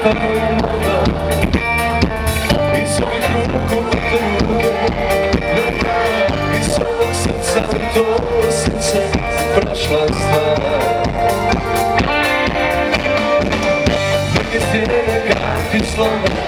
moda iz ovih ruku u ruke, iz ovog srca u to srce prošla stvar. Drugi stijene karti slova